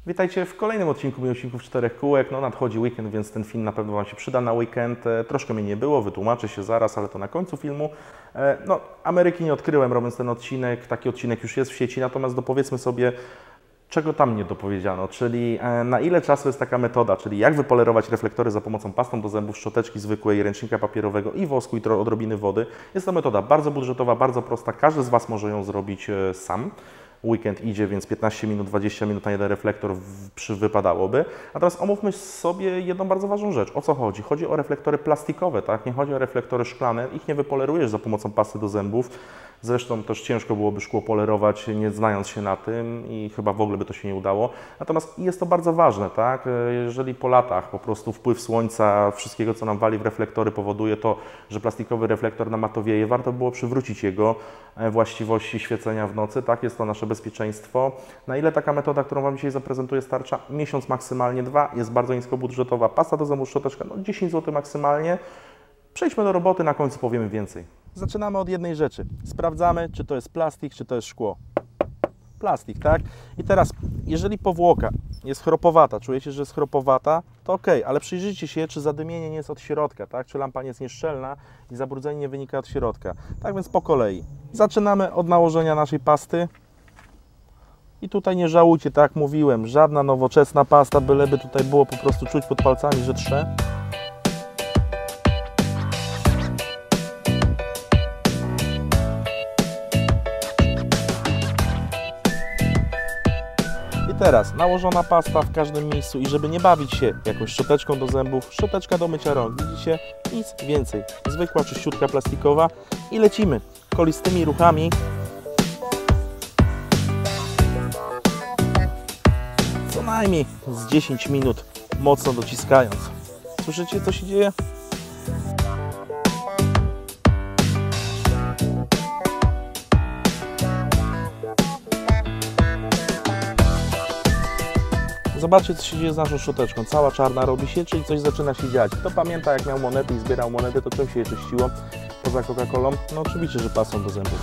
Witajcie w kolejnym odcinku Miłośników Czterech Kółek. No nadchodzi weekend, więc ten film na pewno Wam się przyda na weekend. Troszkę mnie nie było, wytłumaczę się zaraz, ale to na końcu filmu. No, Ameryki nie odkryłem robiąc ten odcinek, taki odcinek już jest w sieci, natomiast dopowiedzmy sobie, czego tam nie dopowiedziano, czyli na ile czasu jest taka metoda, czyli jak wypolerować reflektory za pomocą pastą do zębów, szczoteczki zwykłej, ręcznika papierowego i wosku i odrobiny wody. Jest to metoda bardzo budżetowa, bardzo prosta, każdy z Was może ją zrobić sam. Weekend idzie, więc 15 minut, 20 minut na jeden reflektor wypadałoby. Natomiast omówmy sobie jedną bardzo ważną rzecz. O co chodzi? Chodzi o reflektory plastikowe, tak? Nie chodzi o reflektory szklane. Ich nie wypolerujesz za pomocą pasty do zębów. Zresztą też ciężko byłoby szkło polerować, nie znając się na tym i chyba w ogóle by to się nie udało. Natomiast jest to bardzo ważne, tak? Jeżeli po latach po prostu wpływ słońca, wszystkiego co nam wali w reflektory powoduje to, że plastikowy reflektor nam matowieje, warto było przywrócić jego właściwości świecenia w nocy, tak? Jest to nasze bezpieczeństwo. Na ile taka metoda, którą Wam dzisiaj zaprezentuję, starcza? Miesiąc, maksymalnie 2, jest bardzo niskobudżetowa. Pasta do zębów, szczoteczka, no 10 zł maksymalnie. Przejdźmy do roboty, na końcu powiemy więcej. Zaczynamy od jednej rzeczy. Sprawdzamy, czy to jest plastik, czy to jest szkło. Plastik, tak? I teraz, jeżeli powłoka jest chropowata, czujecie, że jest chropowata, to ok, ale przyjrzyjcie się, czy zadymienie nie jest od środka, tak? Czy lampa nie jest nieszczelna i zabrudzenie nie wynika od środka. Tak więc po kolei. Zaczynamy od nałożenia naszej pasty. I tutaj nie żałujcie, tak jak mówiłem, żadna nowoczesna pasta, byleby tutaj było po prostu czuć pod palcami, że trze. I teraz nałożona pasta w każdym miejscu i żeby nie bawić się jakąś szczoteczką do zębów, szczoteczka do mycia rąk, widzicie? Nic więcej. Zwykła czyściutka plastikowa i lecimy kolistymi ruchami. Co najmniej z 10 minut mocno dociskając. Słyszycie, co się dzieje? Zobaczcie, co się dzieje z naszą szczoteczką. Cała czarna robi się, czyli coś zaczyna się dziać. Kto pamięta, jak miał monety i zbierał monety, to czym się je czyściło poza Coca-Colą? No oczywiście, że pastą do zębów.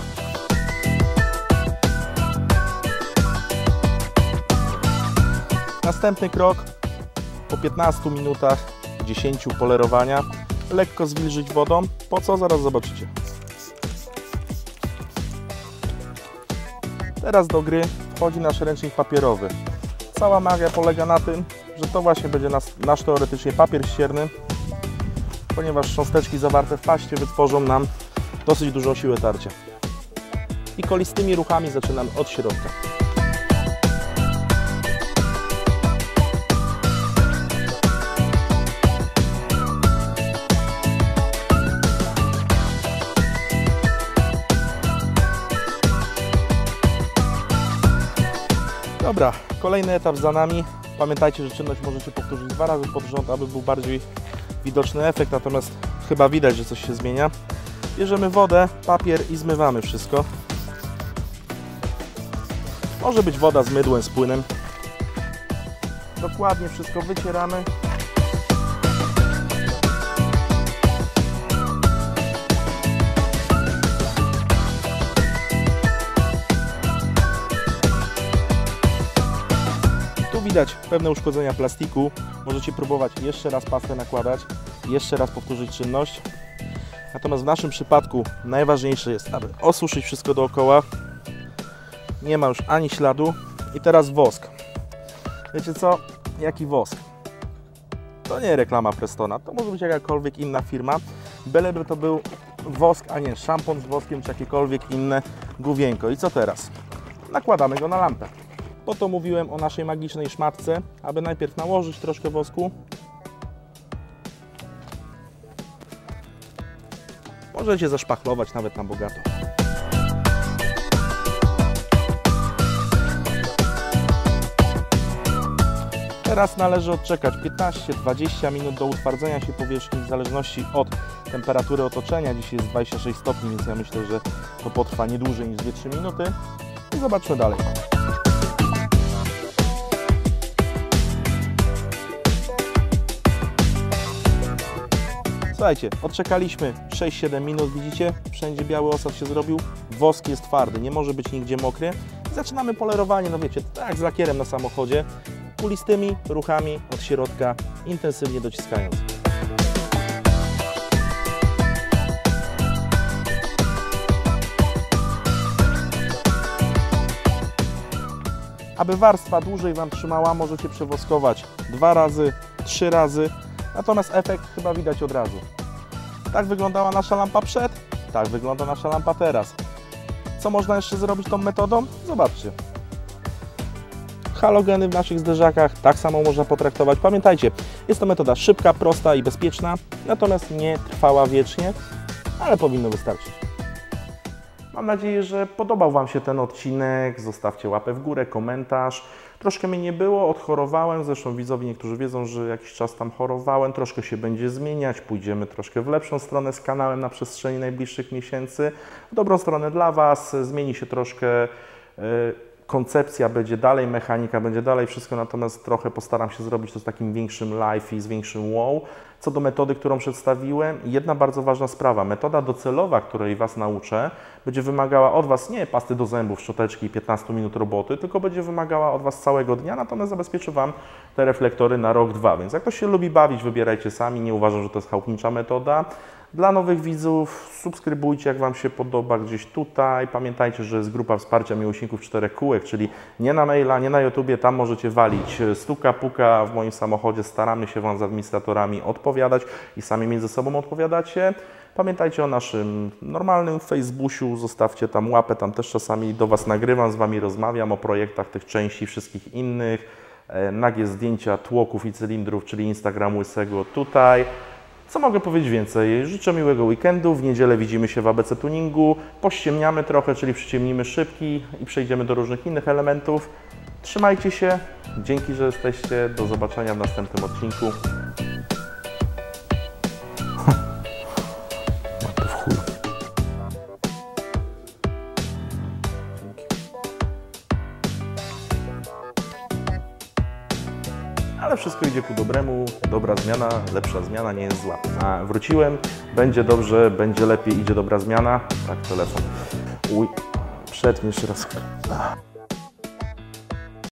Następny krok. Po 15 minutach, 10 polerowania, lekko zwilżyć wodą. Po co? Zaraz zobaczycie. Teraz do gry wchodzi nasz ręcznik papierowy. Cała magia polega na tym, że to właśnie będzie nasz teoretycznie papier ścierny, ponieważ cząsteczki zawarte w paście wytworzą nam dosyć dużą siłę tarcia. I kolistymi ruchami zaczynamy od środka. Dobra, kolejny etap za nami. Pamiętajcie, że czynność możecie powtórzyć 2 razy pod rząd, aby był bardziej widoczny efekt, natomiast chyba widać, że coś się zmienia. Bierzemy wodę, papier i zmywamy wszystko. Może być woda z mydłem, z płynem. Dokładnie wszystko wycieramy. Widać pewne uszkodzenia plastiku. Możecie próbować jeszcze raz pastę nakładać, jeszcze raz powtórzyć czynność. Natomiast w naszym przypadku najważniejsze jest, aby osuszyć wszystko dookoła. Nie ma już ani śladu. I teraz wosk. Wiecie co? Jaki wosk? To nie reklama Prestona, to może być jakakolwiek inna firma. Byleby to był wosk, a nie szampon z woskiem, czy jakiekolwiek inne główienko. I co teraz? Nakładamy go na lampę. Po to mówiłem o naszej magicznej szmatce, aby najpierw nałożyć troszkę wosku. Możecie zaszpachlować nawet na bogato. Teraz należy odczekać 15-20 minut do utwardzenia się powierzchni w zależności od temperatury otoczenia. Dzisiaj jest 26 stopni, więc ja myślę, że to potrwa nie dłużej niż 2-3 minuty. I zobaczmy dalej. Słuchajcie, odczekaliśmy 6-7 minut, widzicie? Wszędzie biały osad się zrobił, wosk jest twardy, nie może być nigdzie mokry. I zaczynamy polerowanie, no wiecie, tak jak z lakierem na samochodzie. kulistymi ruchami od środka, intensywnie dociskając. Aby warstwa dłużej Wam trzymała, możecie przewoskować 2 razy, 3 razy, natomiast efekt chyba widać od razu. Tak wyglądała nasza lampa przed, tak wygląda nasza lampa teraz. Co można jeszcze zrobić tą metodą? Zobaczcie. Halogeny w naszych zderzakach tak samo można potraktować. Pamiętajcie, jest to metoda szybka, prosta i bezpieczna, natomiast nie trwała wiecznie, ale powinno wystarczyć. Mam nadzieję, że podobał Wam się ten odcinek. Zostawcie łapę w górę, komentarz. Troszkę mnie nie było, odchorowałem. Zresztą widzowie niektórzy wiedzą, że jakiś czas tam chorowałem. Troszkę się będzie zmieniać. Pójdziemy troszkę w lepszą stronę z kanałem na przestrzeni najbliższych miesięcy. W dobrą stronę dla Was. Zmieni się troszkę koncepcja, będzie dalej mechanika, będzie dalej wszystko, natomiast trochę postaram się zrobić to z takim większym live i z większym wow. Co do metody, którą przedstawiłem, jedna bardzo ważna sprawa. Metoda docelowa, której Was nauczę, będzie wymagała od Was nie pasty do zębów, szczoteczki i 15 minut roboty, tylko będzie wymagała od Was całego dnia, natomiast zabezpieczę Wam te reflektory na rok, 2. Więc jak ktoś się lubi bawić, wybierajcie sami. Nie uważam, że to jest chałupnicza metoda. Dla nowych widzów subskrybujcie, jak Wam się podoba, gdzieś tutaj. Pamiętajcie, że jest grupa wsparcia miłośników 4 kółek, czyli nie na maila, nie na YouTubie, tam możecie walić stuka, puka w moim samochodzie. Staramy się Wam z administratorami odpowiadać i sami między sobą odpowiadacie. Pamiętajcie o naszym normalnym Facebooku, zostawcie tam łapę, tam też czasami do Was nagrywam, z Wami rozmawiam o projektach tych części, wszystkich innych. Nagie zdjęcia tłoków i cylindrów, czyli Instagram Łysego tutaj. Co mogę powiedzieć więcej? Życzę miłego weekendu, w niedzielę widzimy się w ABC Tuningu, pościemniamy trochę, czyli przyciemnimy szybki i przejdziemy do różnych innych elementów. Trzymajcie się, dzięki, że jesteście, do zobaczenia w następnym odcinku. Ale wszystko idzie ku dobremu, dobra zmiana, lepsza zmiana nie jest zła. A wróciłem, będzie dobrze, będzie lepiej, idzie dobra zmiana. Tak, telefon. Uj, przetnij jeszcze raz.